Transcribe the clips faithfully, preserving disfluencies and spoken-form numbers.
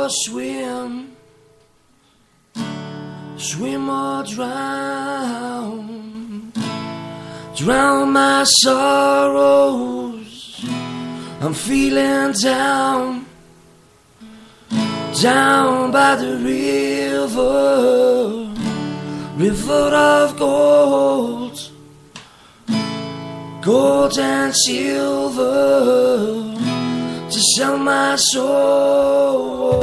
or swim, swim or drown, drown my sorrows. I'm feeling down, down by the river, river of gold, gold and silver, to sell my soul.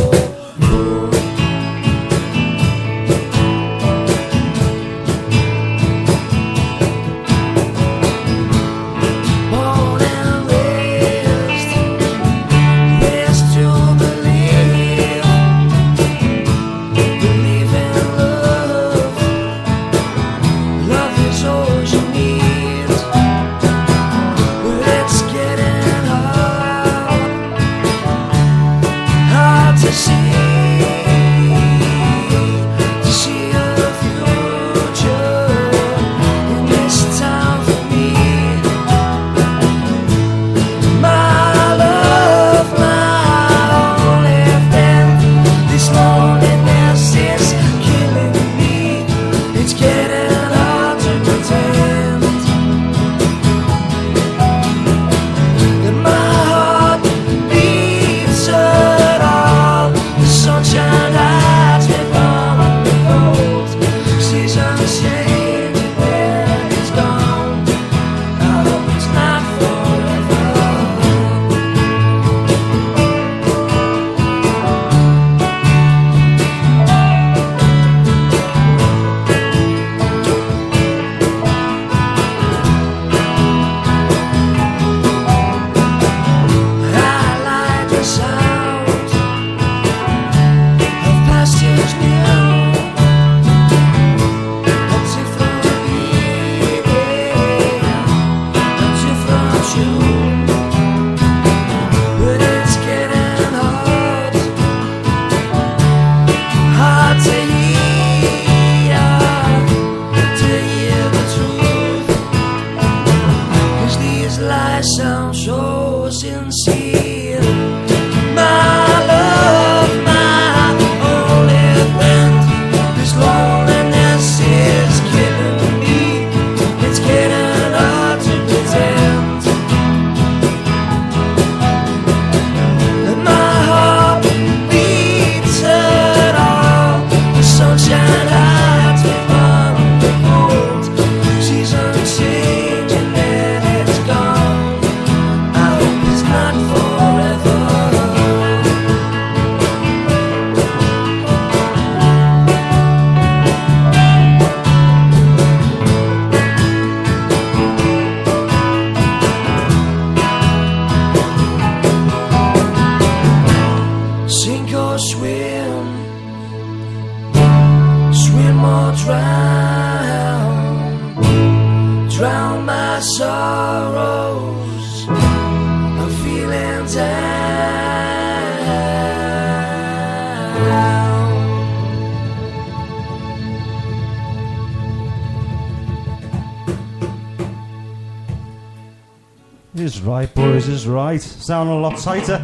Is right, boys, is right. Sounding a lot tighter.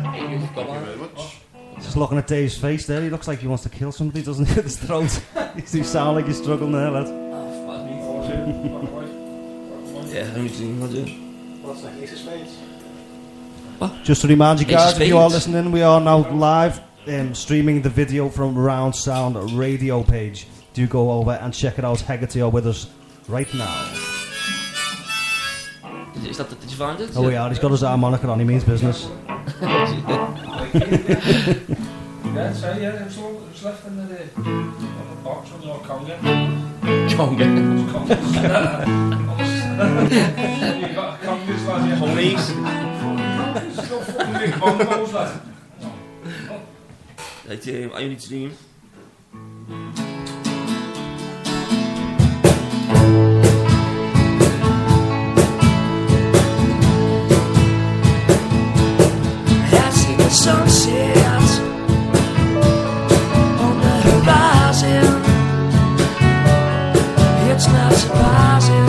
Just looking at Dave's face there, he looks like he wants to kill somebody, doesn't he, at his throat? You sound like he's struggling there, lad. Yeah, how many do you want to do? What's that, Ace of Spades? What? Just to remind you Ace of guys, if you are Spades? listening, we are now live um, streaming the video from Round Sound radio page. Do go over and check it out. Hegarty are with us right now. Did, is that the, did you find it? Oh yeah, he's got his harmonica on, he means business. Yeah, so yeah, it was, all, it was left in the, uh, on the box on your conga. Conga. You got congas, lad, yeah. Homies. Still fucking big bongos, lad. Right, um, I only dream. Sunset on the horizon. It's not surprising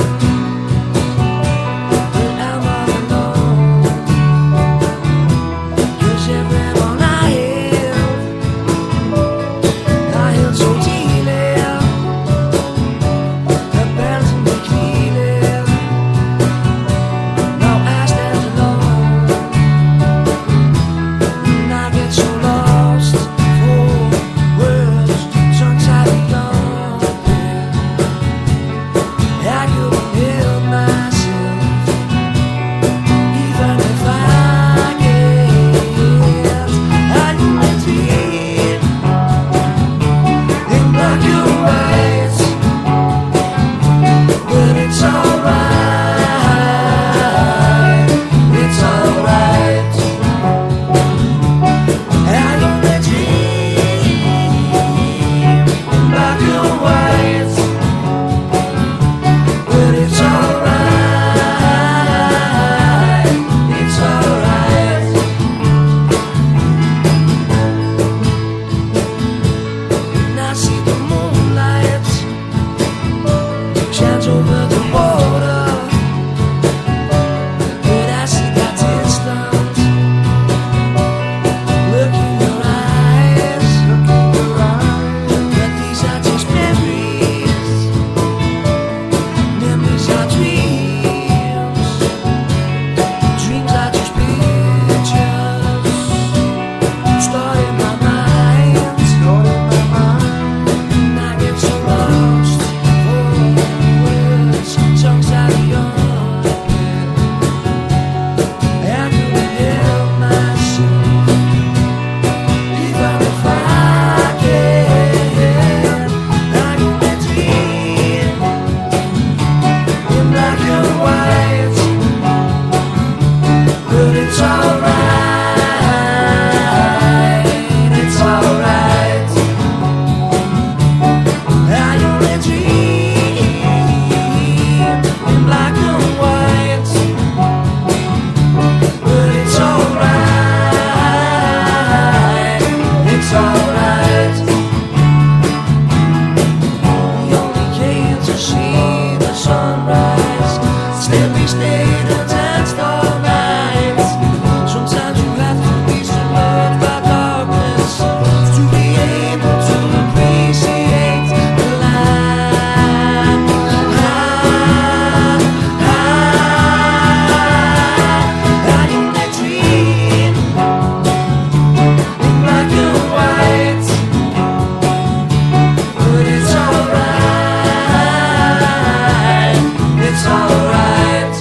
that I'm all alone, 'cause everyone I have it's alright. We only came to see the sunrise. Instead we stayed and danced all night. Sometimes you have to be surrounded by darkness to be able to appreciate the light. Ah, ah, I in that dream in black and white, but it's alright, it's alright.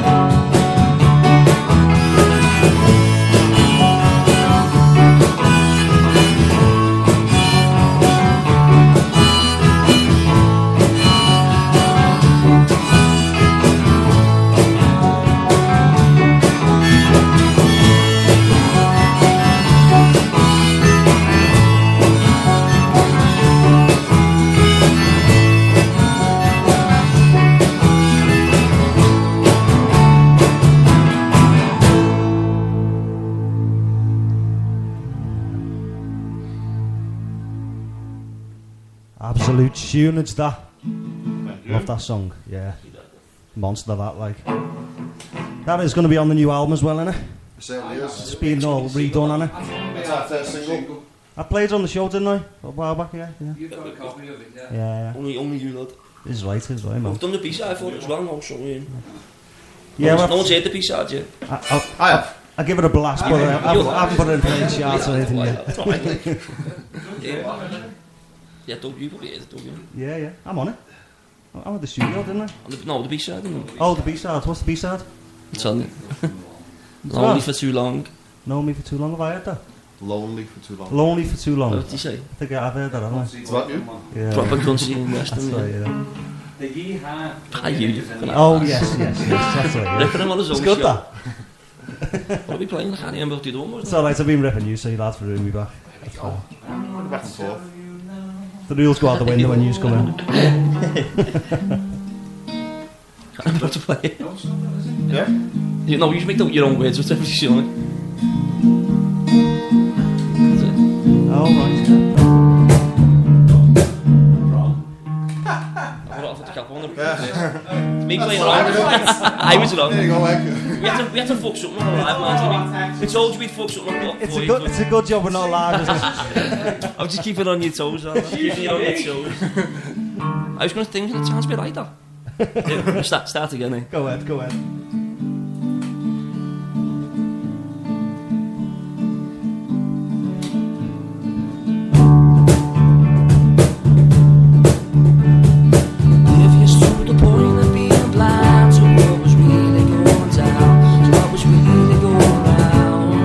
Absolute tunage that. Love that song, yeah. Monster that, like. That is going to be on the new album as well, innit? It certainly is. It's been all redone, innit? It's our first single. I played on the show, didn't I? A while back, yeah. Yeah, You've got a copy of it, yeah? yeah. yeah. Only, only you, lad. He's right, he's right, man. I've done the B-side for it as well, no, so um, Yeah, no, well, no one's heard the B-side yet. I, I'll, I have. I'll give it a blast, but uh, I, I haven't put it in the charts or anything yet. That's alright, like. Yeah. Yeah, Doug, you probably heard it, Doug, you know. Yeah, yeah, I'm on it. I'm at the studio, didn't I? On the, no, the B-side, didn't Oh, the B-side. What's the B-side? It's on it. What's Lonely that? for too long. Know me for too long, have I heard that? Lonely for too long. Lonely for too long. What did you say? I think I've heard that, haven't I? Is that you? Yeah. Proper country and That's western. right, yeah. The Yeehaw. Hi, you. you Oh, yes, yes, yes, that's right, yeah. Ripping him on his own It's good, show. that. What are we playing? I can't remember what you done, It's wasn't it? alright, I've been ripping you, so you'll have to ruin me back. Back and forth. The rules go out the window when you come in. I can't remember how to play it. Yeah? You know, you should make the, your own words, whatever you're showing. Oh, right. I'm not off the cap on the Me playing wrong. I was wrong. There you go, Egg. We had to, we had to fuck something up alive, man. We told you we'd fuck something up. It's for a you, good, but it's a good job we're not live, isn't it? I'll just keep it on your toes, I'll just keep it on your toes. I was going to think, it sounds a bit right, that. Yeah, start, start again, eh? Go ahead, go ahead. If you're to the point of being blind to what was really going down, to what was really going round,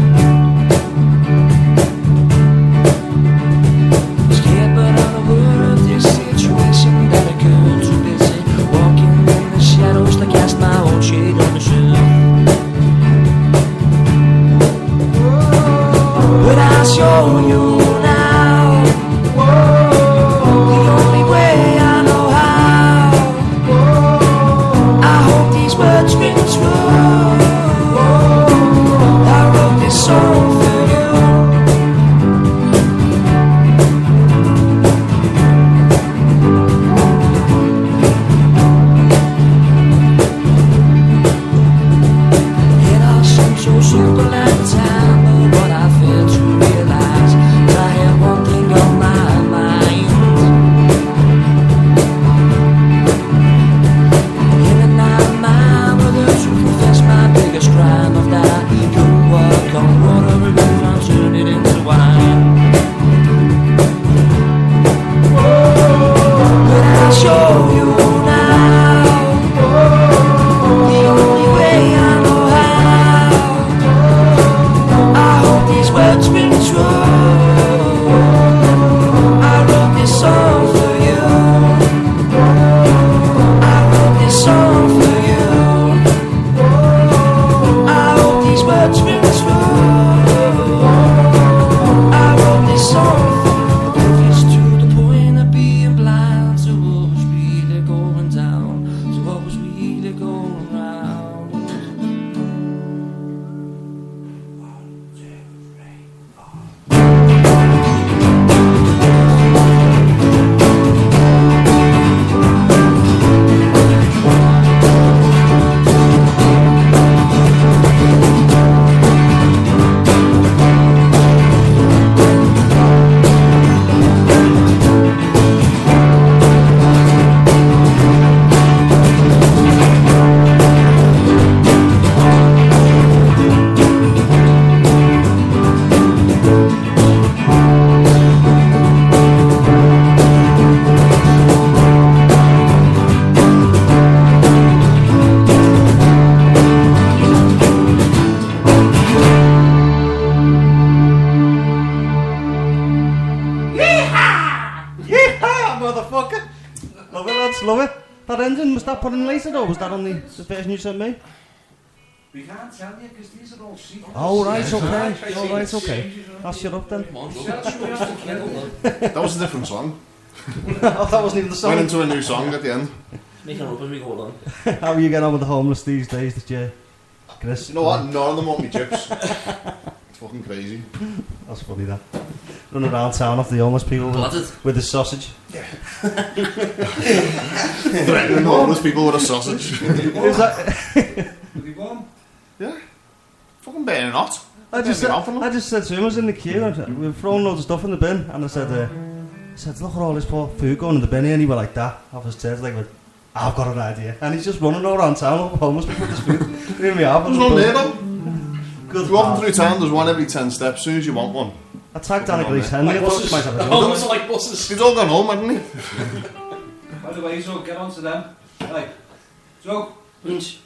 scared but unaware of this situation that I couldn't too busy walking in the shadows to cast my own shade love it. That ending, was that put in later or was that on the, the version you sent me? We can't tell you because these are all secrets. Oh, right, okay. Oh, right, okay. I'll shut up then. That was a different song. Oh, that wasn't even the Went song. into a new song at the end. Making up as we go along. How are you getting on with the homeless these days, did you, Chris? You know what? None of them want me chips. It's fucking crazy. That's funny, that. Running around town off the homeless people Blooded. with, with the sausage. Threatening homeless people with a sausage. Is that... Would he want? Yeah. Fucking burning hot. I just, said, Burning hot for them. I just said to him, I was in the queue, and we were throwing loads of stuff in the bin, and I said, uh, I said, look at all this poor food going in the bin here, and he went like that, off his chest, like, I've got an idea. And he's just running around town with homeless people with his food. Here we are. There's one there though. Good If you're walking man. through town, there's one every ten steps. As soon as you want one. I tagged Danica Lee's Henry, I thought she might have a job. Homeless are like buses. He's all gone home, hadn't he? By the way, so get on to them. Right. So, Pinch.